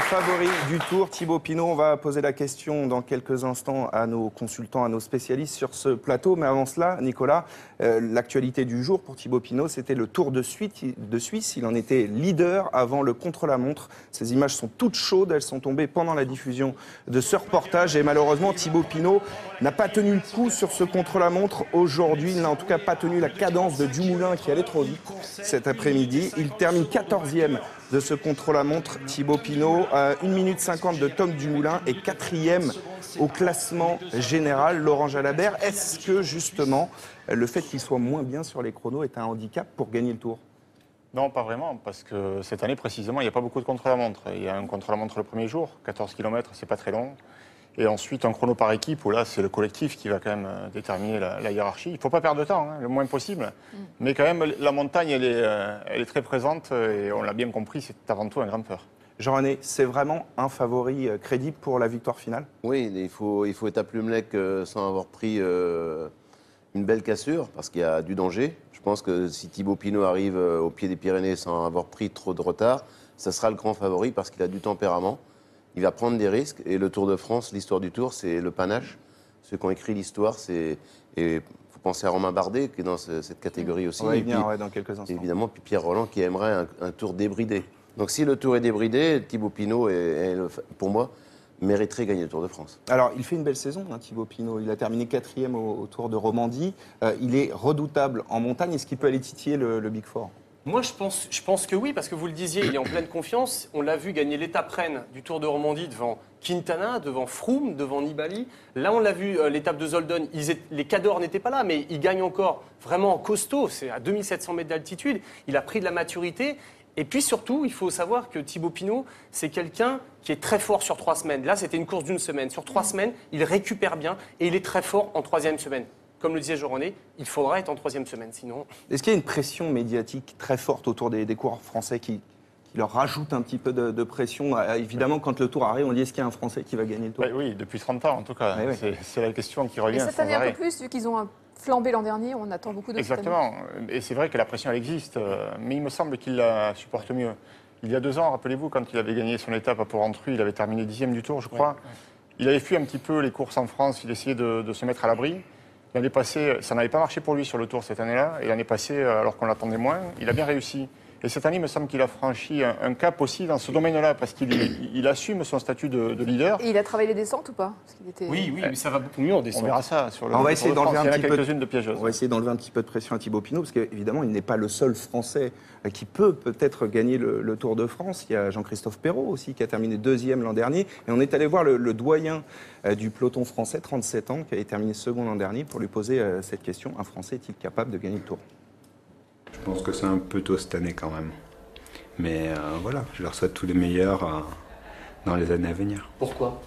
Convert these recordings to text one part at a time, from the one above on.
favori du Tour, Thibaut Pinot. On va poser la question dans quelques instants à nos consultants, à nos spécialistes sur ce plateau. Mais avant cela, Nicolas, l'actualité du jour pour Thibaut Pinot, c'était le Tour de Suisse. Il en était leader avant le contre-la-montre. Ces images sont toutes chaudes. Elles sont tombées pendant la diffusion de ce reportage. Et malheureusement, Thibaut Pinot n'a pas tenu le coup sur ce contre-la-montre aujourd'hui. Il n'a en tout cas pas tenu la cadence de Dumoulin qui allait trop vite cet après-midi. Il termine 14e de ce contre-la-montre, Thibaut Pinot, 1 minute 50 de Tom Dumoulin et 4e au classement général, Laurent Jalabert. Est-ce que justement le fait qu'il soit moins bien sur les chronos est un handicap pour gagner le Tour? Non, pas vraiment, parce que cette année précisément, il n'y a pas beaucoup de contre-la-montre. Il y a un contre-la-montre le premier jour, 14 km, c'est pas très long. Et ensuite, un chrono par équipe, où là, c'est le collectif qui va quand même déterminer la hiérarchie. Il ne faut pas perdre de temps, le moins possible. Mais quand même, la montagne, elle est très présente, et on l'a bien compris, c'est avant tout un grimpeur. Jean-René, c'est vraiment un favori crédible pour la victoire finale? Oui, il faut être à Plumelec sans avoir pris une belle cassure, parce qu'il y a du danger. Je pense que si Thibaut Pinot arrive au pied des Pyrénées sans avoir pris trop de retard, ça sera le grand favori, parce qu'il a du tempérament. Il va prendre des risques, et le Tour de France, l'histoire du Tour, c'est le panache. Ceux qui ont écrit l'histoire, et il faut penser à Romain Bardet, qui est dans cette catégorie aussi. On va y venir dans quelques instants. Évidemment, puis Pierre Roland, qui aimerait un Tour débridé. Donc si le Tour est débridé, Thibaut Pinot, pour moi, mériterait gagner le Tour de France. Alors, il fait une belle saison, Thibaut Pinot. Il a terminé 4e au Tour de Romandie. Il est redoutable en montagne. Est-ce qu'il peut aller titiller le Big Four? Moi, je pense que oui, parce que vous le disiez, il est en pleine confiance. On l'a vu gagner l'étape reine du Tour de Romandie devant Quintana, devant Froome, devant Nibali. Là, on l'a vu, l'étape de Zolden, les cadors n'étaient pas là, mais il gagne encore vraiment en costaud. C'est à 2700 mètres d'altitude. Il a pris de la maturité. Et puis surtout, il faut savoir que Thibaut Pinot, c'est quelqu'un qui est très fort sur 3 semaines. Là, c'était une course d'une semaine. Sur 3 semaines, il récupère bien et il est très fort en 3e semaine. Comme le disait Jean-René, il faudra être en 3e semaine, sinon... Est-ce qu'il y a une pression médiatique très forte autour des coureurs français qui leur rajoute un petit peu de pression? Évidemment, quand le Tour arrive, on dit est-ce qu'il y a un Français qui va gagner le Tour? Oui, depuis 30 ans en tout cas. Oui. C'est la question qui revient. Et cette année un peu plus, vu qu'ils ont flambé l'an dernier, on attend beaucoup de Exactement. Et c'est vrai que la pression, elle existe, mais il me semble qu'il la supporte mieux. Il y a 2 ans, rappelez-vous, quand il avait gagné son étape à Port-Rentruy, il avait terminé 10e du Tour, je crois. Ouais. Il avait fui un petit peu les courses en France, il essayait de se mettre à l'abri. L'année passée, ça n'avait pas marché pour lui sur le Tour cette année-là. Et l'année passée, alors qu'on l'attendait moins, il a bien réussi. Et cette année, il me semble qu'il a franchi un cap aussi dans ce domaine-là, parce qu'il assume son statut de leader. Et il a travaillé les descentes ou pas? Oui, mais ça va beaucoup mieux en descente. On verra ça sur le On va essayer d'enlever un petit peu de pression à Thibaut Pinot, parce qu'évidemment, il n'est pas le seul Français qui peut peut-être gagner le Tour de France. Il y a Jean-Christophe Perrault aussi, qui a terminé 2e l'an dernier. Et on est allé voir le doyen du peloton français, 37 ans, qui avait terminé second l'an dernier, pour lui poser cette question. Un Français est-il capable de gagner le Tour? Je pense que c'est un peu tôt cette année quand même. Mais voilà, je leur souhaite tous les meilleurs dans les années à venir. Pourquoi?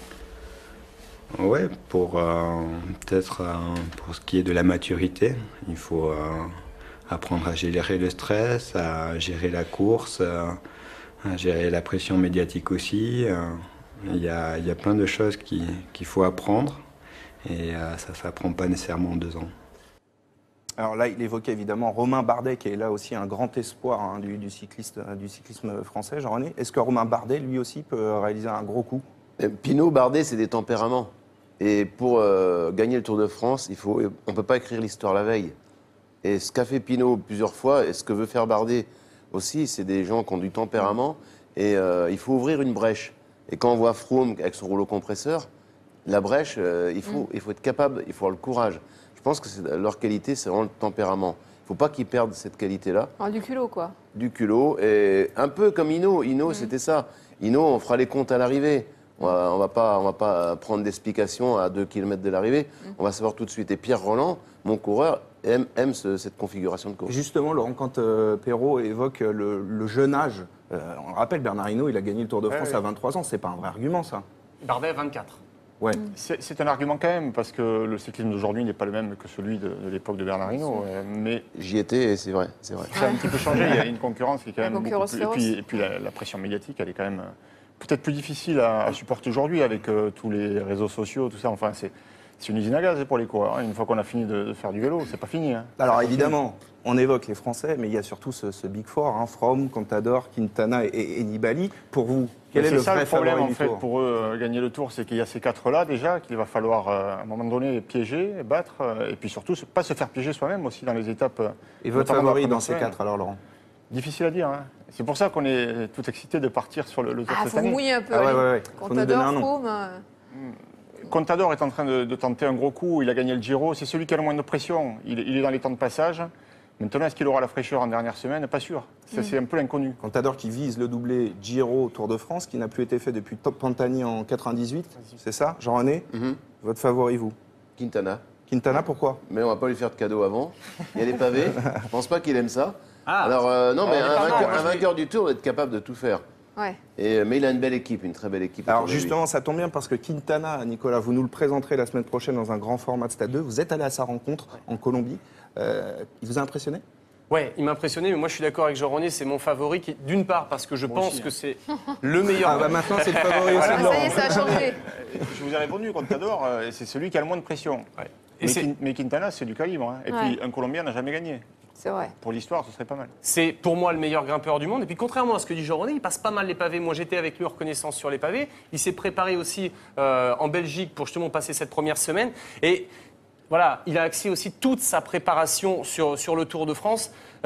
Ouais, pour peut-être pour ce qui est de la maturité, il faut apprendre à gérer le stress, à gérer la course, à gérer la pression médiatique aussi. Il y a plein de choses qu'il faut apprendre et ça ne s'apprend pas nécessairement en 2 ans. Alors là, il évoquait évidemment Romain Bardet, qui est là aussi un grand espoir du cyclisme français. Jean-René, est-ce que Romain Bardet, lui aussi, peut réaliser un gros coup? Pinot, Bardet, c'est des tempéraments. Et pour gagner le Tour de France, on ne peut pas écrire l'histoire la veille. Et ce qu'a fait Pinot plusieurs fois, et ce que veut faire Bardet aussi, c'est des gens qui ont du tempérament. Et il faut ouvrir une brèche. Et quand on voit Froome avec son rouleau compresseur, la brèche, il faut être capable, il faut avoir le courage. Je pense que leur qualité, c'est vraiment le tempérament. Il ne faut pas qu'ils perdent cette qualité-là. Du culot, quoi. Du culot. Et un peu comme Hinault. Hinault, c'était ça. Hinault, on fera les comptes à l'arrivée. On ne va pas prendre d'explications à 2 km de l'arrivée. On va savoir tout de suite. Et Pierre Roland, mon coureur, aime cette configuration de course. Justement, Laurent, quand Perrault évoque le jeune âge, on le rappelle, Bernard Hinault, il a gagné le Tour de France à 23 ans. Ce n'est pas un vrai argument, ça. Bardet, 24. Ouais. C'est un argument quand même, parce que le cyclisme d'aujourd'hui n'est pas le même que celui de l'époque de Bernard Hinault. Mais j'y étais et c'est vrai. Ça a un petit peu changé, il y a une concurrence qui est quand même beaucoup plus... Et puis la pression médiatique, elle est quand même peut-être plus difficile à supporter aujourd'hui avec tous les réseaux sociaux, tout ça. Enfin, C'est une usine à gaz pour les coureurs. Une fois qu'on a fini de faire du vélo, c'est pas fini. Hein. Alors évidemment, on évoque les Français, mais il y a surtout ce Big Four, hein, Froome, Contador, Quintana et Nibali. Pour vous, quel est le ça vrai le problème favori en du fait Tour? pour eux gagner le Tour, c'est qu'il y a ces 4-là déjà qu'il va falloir à un moment donné piéger, battre, et puis surtout pas se faire piéger soi-même aussi dans les étapes. Et votre notamment favori la dans première ces semaine. 4 alors, Laurent? Difficile à dire. Hein. C'est pour ça qu'on est tout excité de partir sur le Tour Ah, cette faut vous année. mouiller un peu. Ah ouais, allez. ouais, ouais. Faut nous donner un Contador, nom. Froome. Contador est en train de tenter un gros coup. Il a gagné le Giro. C'est celui qui a le moins de pression. Il est dans les temps de passage. Maintenant, est-ce qu'il aura la fraîcheur en dernière semaine? Pas sûr. Ça, c'est un peu l'inconnu. Contador qui vise le doublé Giro Tour de France, qui n'a plus été fait depuis Top Pantani en 98. C'est ça, Jean-René? Votre favori, vous? Quintana. Quintana, pourquoi? Mais on va pas lui faire de cadeau avant. Il y a les pavés. Je pense pas qu'il aime ça. Ah. Alors, non, mais il est pas mal, moi, un je l'ai- vainqueur du Tour doit être capable de tout faire. Ouais. Mais il a une belle équipe, une très belle équipe. Alors autour de lui. justement, ça tombe bien parce que Quintana, Nicolas, vous nous le présenterez la semaine prochaine dans un grand format de Stade 2. Vous êtes allé à sa rencontre en Colombie. Il vous a impressionné? Ouais, il m'a impressionné, mais moi je suis d'accord avec Jean-René, c'est mon favori, d'une part parce que je pense que c'est le meilleur. Ah bah maintenant c'est le favori aussi Ah, de ça y Laurent. est, ça a changé. Je vous ai répondu, Contador, c'est celui qui a le moins de pression. Et c'est- Mais Quintana, c'est du calibre. Hein. Et Ouais. puis, un Colombien n'a jamais gagné. C'est vrai. Pour l'histoire, ce serait pas mal. C'est pour moi le meilleur grimpeur du monde. Et puis contrairement à ce que dit Jean-René, il passe pas mal les pavés. Moi j'étais avec lui en reconnaissance sur les pavés. Il s'est préparé aussi en Belgique pour justement passer cette première semaine. Et voilà, il a axé aussi toute sa préparation sur le Tour de France.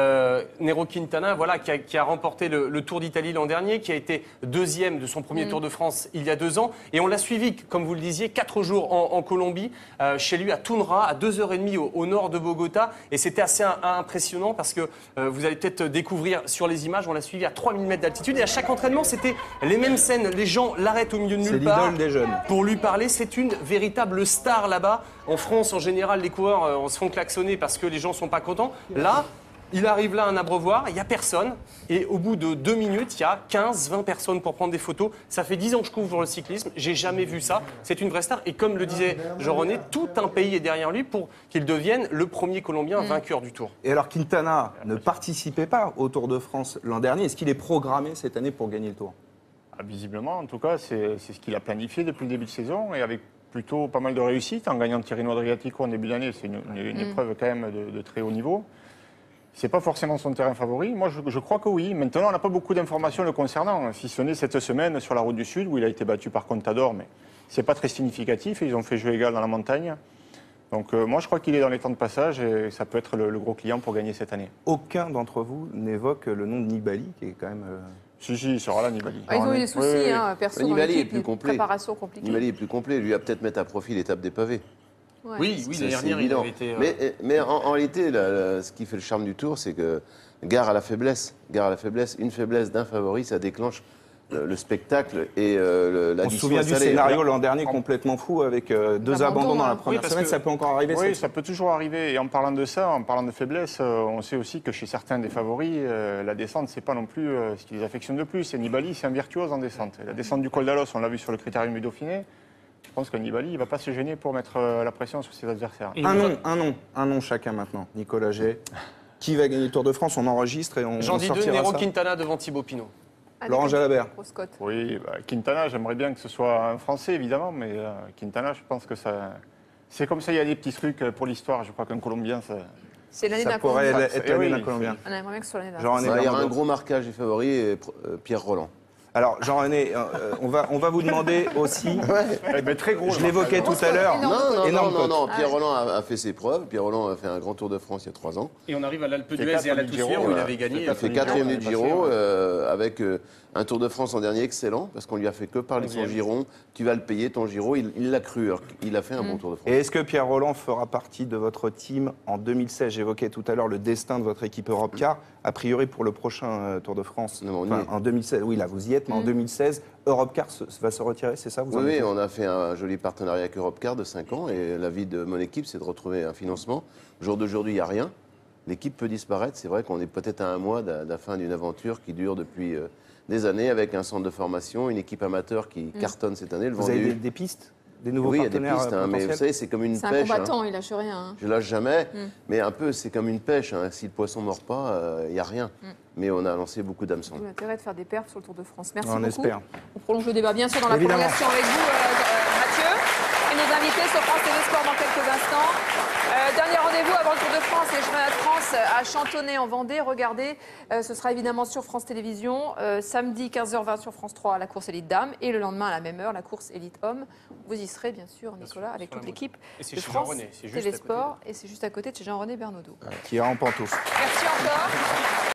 Nero Quintana, voilà, qui a remporté le Tour d'Italie l'an dernier, qui a été deuxième de son premier Tour de France il y a 2 ans. Et on l'a suivi, comme vous le disiez, 4 jours en Colombie, chez lui à Tundra, à 2h30 au nord de Bogota. Et c'était assez impressionnant parce que vous allez peut-être découvrir sur les images, on l'a suivi à 3000 mètres d'altitude. Et à chaque entraînement, c'était les mêmes scènes. Les gens l'arrêtent au milieu de C'est nulle part l'idole des jeunes. pour lui parler. C'est une véritable star là-bas. En France, en général, les coureurs on se font klaxonner parce que les gens sont pas contents. Là, il arrive là à un abreuvoir, il n'y a personne. Et au bout de 2 minutes, il y a 15-20 personnes pour prendre des photos. Ça fait 10 ans que je couvre le cyclisme. J'ai jamais vu ça. C'est une vraie star. Et comme le disait Jean-René, tout un pays est derrière lui pour qu'il devienne le premier Colombien vainqueur du Tour. Et alors Quintana ne participait pas au Tour de France l'an dernier. Est-ce qu'il est programmé cette année pour gagner le Tour? Ah, visiblement, en tout cas, c'est ce qu'il a planifié depuis le début de saison et avec plutôt pas mal de réussite en gagnant le Tirreno Adriatico en début d'année. C'est une épreuve quand même de très haut niveau. C'est pas forcément son terrain favori. Moi, je crois que oui. Maintenant, on n'a pas beaucoup d'informations le concernant, si ce n'est cette semaine sur la Route du Sud où il a été battu par Contador, mais c'est pas très significatif. Ils ont fait jeu égal dans la montagne. Donc, moi, je crois qu'il est dans les temps de passage et ça peut être le gros client pour gagner cette année. Aucun d'entre vous n'évoque le nom de Nibali, qui est quand même... Si, il sera là, Nibali. Ah, ils ont eu des soucis, Oui, oui. hein, perso, dans Nibali est l'équipe, plus une complet. préparation compliquée. Nibali est plus complet. Lui, il va peut-être mettre à profit l'étape des pavés. Ouais. Oui, Ça, l'année c'est dernière, il évident. avait été. Mais en réalité, ce qui fait le charme du Tour, c'est que gare à la faiblesse. Gare à la faiblesse. Une faiblesse d'un favori, ça déclenche le spectacle et On la se dissuasion souvient du salée. scénario l'an dernier complètement fou avec 2 L'abandon, abandons dans la hein. première Oui, parce semaine. que- Ça peut encore arriver. Oui, ça. ça peut toujours arriver. Et en parlant de ça, en parlant de faiblesse, on sait aussi que chez certains des favoris, la descente, c'est pas non plus ce qui les affectionne le plus. Et Nibali, c'est un virtuose en descente. Et la descente du Col d'Alos, on l'a vu sur le Critérium du Dauphiné. Je pense que Nibali, il va pas se gêner pour mettre la pression sur ses adversaires. Un nom chacun maintenant. Nicolas Gay. Qui va gagner le Tour de France? On enregistre et on J'en dis 2, sortira Nero ça. Quintana devant Thibaut Pinot. Allez, Laurent Jalabert. Proscott. Oui, Quintana, j'aimerais bien que ce soit un Français, évidemment, mais Quintana, je pense que ça... C'est comme ça, il y a des petits trucs pour l'histoire. Je crois qu'un Colombien, ça... C'est l'année Ça d'un pourrait Colombien. être l'année oui, d'un Colombien. On aimerait bien que ce soit l'année d'un. Jean-René Il y aura un Bernadotte. gros marquage des favoris et Pierre Roland. Alors, Jean-René, on va vous demander aussi, Mais très gros. je le l'évoquais tout à l'heure, Énorme énorme cote. Pierre Roland a fait ses preuves. Pierre Roland a fait un grand Tour de France il y a 3 ans. Et on arrive à l'Alpe C'est d'Huez et à la quatre du Giro, Toussière où il voilà. avait gagné. Il a fait du 4e Giro, du passé, Giro ouais. avec un Tour de France en dernier excellent parce qu'on lui a fait que parler de son giron. Tu vas le payer ton Giro. Il l'a cru. Alors, il a fait un bon Tour de France. Et est-ce que Pierre Roland fera partie de votre team en 2016? J'évoquais tout à l'heure le destin de votre équipe Europcar. A priori, pour le prochain Tour de France, Non, on y enfin, est. en 2016, oui, là, vous y êtes, mais en 2016, Europcar va se retirer, c'est ça vous en Oui, êtes on a fait un joli partenariat avec Europcar de 5 ans et l'avis de mon équipe, c'est de retrouver un financement. Au jour d'aujourd'hui, il n'y a rien. L'équipe peut disparaître. C'est vrai qu'on est peut-être à 1 mois de la fin d'une aventure qui dure depuis des années avec un centre de formation, une équipe amateur qui cartonne cette année. Le Vous avez Vendée U. des pistes? Des nouveaux Oui, il y a des partenaires pistes, hein, mais vous potentiels? savez, c'est comme une C'est un pêche. combattant, il lâche rien. hein. Je lâche jamais, mais un peu, c'est comme une pêche. hein. Si le poisson ne mord pas, il n'y a rien. Mais on a lancé beaucoup d'hameçons. D'où l'intérêt de faire des perfs sur le Tour de France. Merci On beaucoup. espère. On prolonge le débat bien sûr dans la Évidemment. prolongation avec vous, Mathieu. Et nos amis invité sur France TV Sport dans quelques instants. Dernier rendez-vous avant le Tour de France, les championnats de France à Chantonnay en Vendée. Regardez, ce sera évidemment sur France Télévisions. Samedi 15h20 sur France 3, la course élite dames. Et le lendemain à la même heure, la course élite homme. Vous y serez bien sûr, Nicolas, avec toute l'équipe de France Télésport. Et c'est juste à côté de chez Jean-René Bernaudot. Qui est en pantoufle. Merci encore.